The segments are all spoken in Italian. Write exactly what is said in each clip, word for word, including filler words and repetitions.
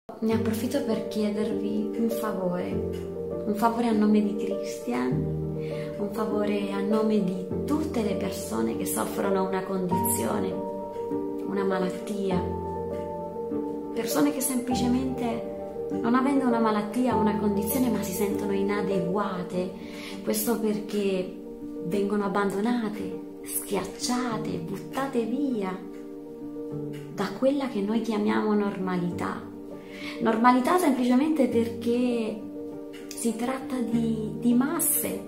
Ne approfitto per chiedervi un favore, un favore a nome di Christian, un favore a nome di tutte le persone che soffrono una condizione, una malattia, persone che semplicemente, non avendo una malattia o una condizione, ma si sentono inadeguate, questo perché vengono abbandonate, schiacciate, buttate via da quella che noi chiamiamo normalità. Normalità semplicemente perché si tratta di, di masse,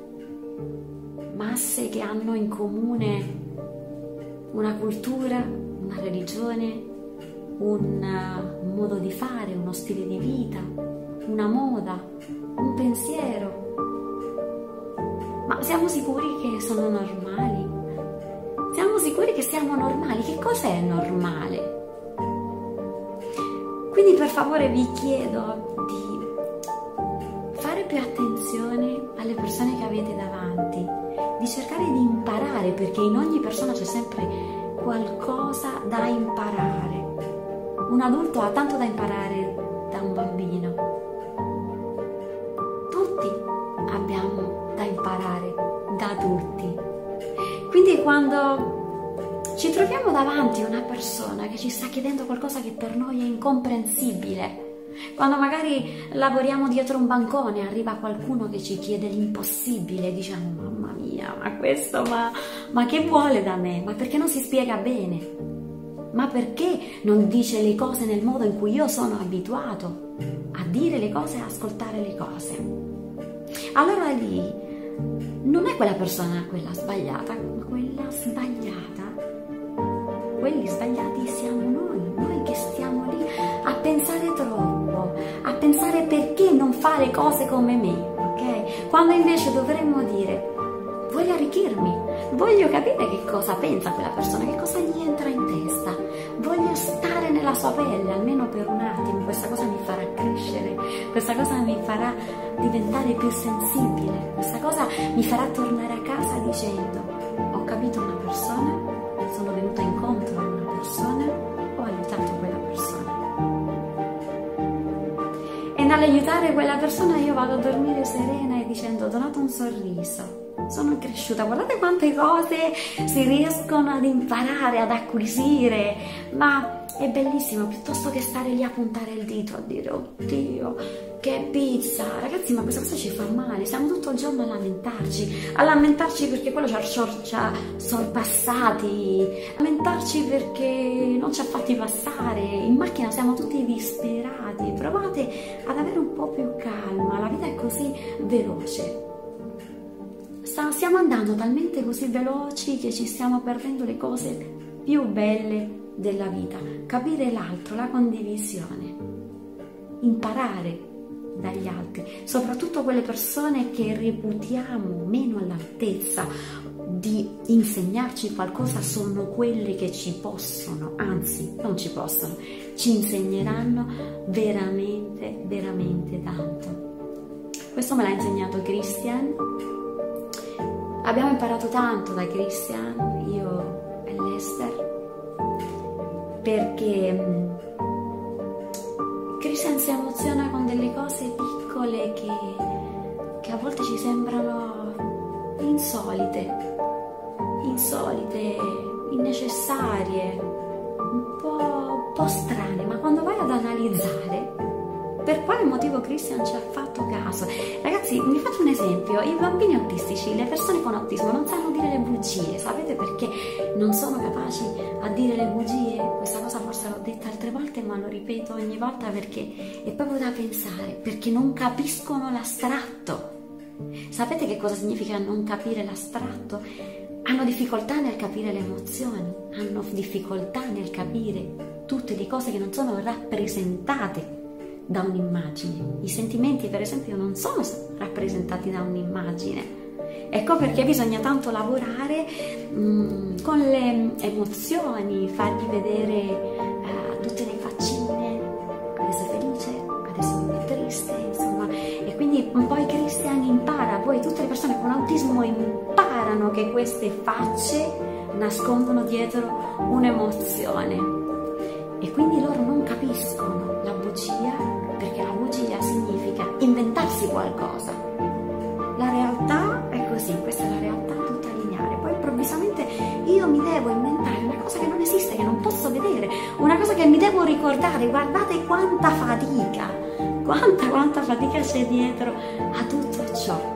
masse che hanno in comune una cultura, una religione, un modo di fare, uno stile di vita, una moda, un pensiero. Ma siamo sicuri che sono normali? Siamo sicuri che siamo normali? Che cos'è normale? Quindi per favore vi chiedo di fare più attenzione alle persone che avete davanti, di cercare di imparare, perché in ogni persona c'è sempre qualcosa da imparare. Un adulto ha tanto da imparare da un bambino. Tutti abbiamo da imparare da adulti. Quindi quando ci troviamo davanti a una persona che ci sta chiedendo qualcosa che per noi è incomprensibile, quando magari lavoriamo dietro un bancone e arriva qualcuno che ci chiede l'impossibile, diciamo mamma mia, ma questo, ma, ma che vuole da me? Ma perché non si spiega bene? Ma perché non dice le cose nel modo in cui io sono abituato a dire le cose e ascoltare le cose? Allora lì non è quella persona quella sbagliata, ma quella sbagliata, quelli sbagliati siamo noi, noi che stiamo lì a pensare troppo, a pensare perché non fa le cose come me, ok? Quando invece dovremmo dire voglio arricchirmi, voglio capire che cosa pensa quella persona, che cosa gli entra in testa, voglio stare nella sua pelle almeno per un attimo, questa cosa mi farà crescere, questa cosa mi farà diventare più sensibile, questa cosa mi farà tornare a casa dicendo ho capito una persona, sono venuta incontro a una persona, ho aiutato quella persona. E nell'aiutare quella persona io vado a dormire serena e dicendo ho donato un sorriso, sono cresciuta, guardate quante cose si riescono ad imparare, ad acquisire, ma è bellissimo, piuttosto che stare lì a puntare il dito, a dire oddio, che pizza, ragazzi, ma questa cosa ci fa male, siamo tutto il giorno a lamentarci, a lamentarci perché quello ci ha, ci ha sorpassati, a lamentarci perché non ci ha fatti passare, in macchina siamo tutti disperati, provate ad avere un po' più calma, la vita è così veloce. Stiamo andando talmente così veloci che ci stiamo perdendo le cose più belle della vita. Capire l'altro, la condivisione, imparare dagli altri, soprattutto quelle persone che reputiamo meno all'altezza di insegnarci qualcosa, sono quelle che ci possono, anzi non ci possono, ci insegneranno veramente, veramente tanto. Questo me l'ha insegnato Christian. Abbiamo imparato tanto da Christian, io e Lester, perché Christian si emoziona con delle cose piccole che, che a volte ci sembrano insolite, insolite, innecessarie, un po', un po' strane, ma quando vai ad analizzare per quale motivo Christian ci ha fatto caso. Ragazzi, vi faccio un esempio, i bambini autistici, le persone con autismo non sanno dire le bugie, sapete perché non sono capaci a dire le bugie? Questa cosa forse l'ho detta altre volte, ma lo ripeto ogni volta perché è proprio da pensare, perché non capiscono l'astratto. Sapete che cosa significa non capire l'astratto? Hanno difficoltà nel capire le emozioni, hanno difficoltà nel capire tutte le cose che non sono rappresentate da un'immagine. I sentimenti, per esempio, non sono rappresentati da un'immagine. Ecco perché bisogna tanto lavorare mh, con le emozioni, fargli vedere uh, tutte le faccine, adesso è felice, adesso è triste, insomma. E quindi poi Christian impara, poi tutte le persone con autismo imparano che queste facce nascondono dietro un'emozione. E quindi loro non capiscono la bugia bugia, perché la bugia significa inventarsi qualcosa. La realtà è così, questa è la realtà tutta lineare. Poi improvvisamente io mi devo inventare una cosa che non esiste, che non posso vedere, una cosa che mi devo ricordare. Guardate quanta fatica, quanta quanta fatica c'è dietro a tutto ciò.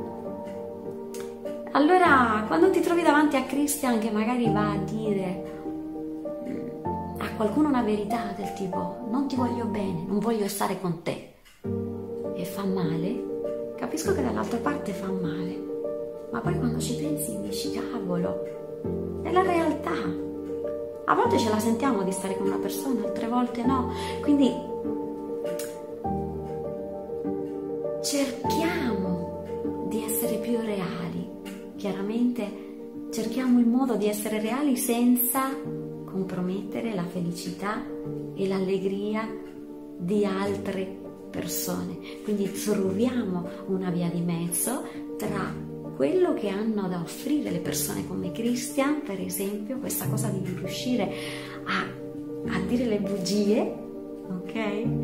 Allora, quando ti trovi davanti a Christian che magari va a dire a qualcuno una verità del tipo non ti voglio bene, non voglio stare con te, e fa male, capisco che dall'altra parte fa male, ma poi quando ci pensi dici cavolo, è la realtà. A volte ce la sentiamo di stare con una persona, altre volte no, quindi cerchiamo di essere più reali. Chiaramente cerchiamo il modo di essere reali senza compromettere la felicità e l'allegria di altre persone. Quindi troviamo una via di mezzo tra quello che hanno da offrire le persone come Christian, per esempio, questa cosa di riuscire a, a dire le bugie, ok?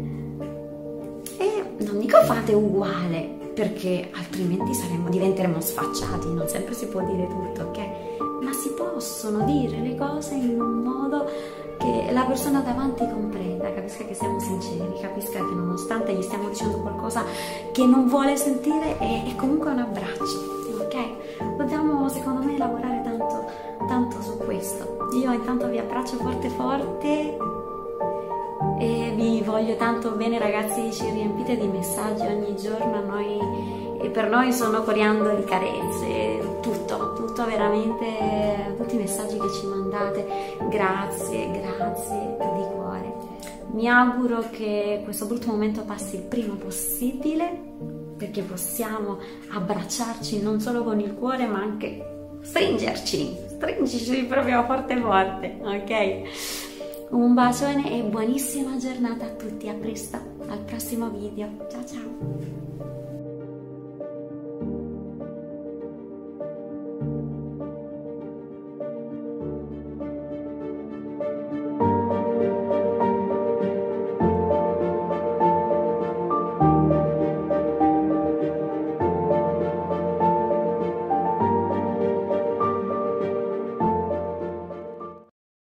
E non dico fate uguale, perché altrimenti saremmo, diventeremo sfacciati, non sempre si può dire tutto, ok? Ma si possono dire le cose in un modo che la persona davanti comprenda, capisca che siamo sinceri, capisca che nonostante gli stiamo dicendo qualcosa che non vuole sentire è, è comunque un abbraccio, ok? Dobbiamo, secondo me, lavorare tanto, tanto su questo. Io intanto vi abbraccio forte forte e vi voglio tanto bene, ragazzi. Ci riempite di messaggi ogni giorno, a noi e per noi sono coriandoli, carezze, tutto, tutto veramente, tutti i messaggi che ci mandate, grazie, grazie di cuore. Mi auguro che questo brutto momento passi il prima possibile, perché possiamo abbracciarci non solo con il cuore ma anche stringerci, stringerci proprio forte forte, ok? Un bacione e buonissima giornata a tutti, a presto, al prossimo video, ciao ciao!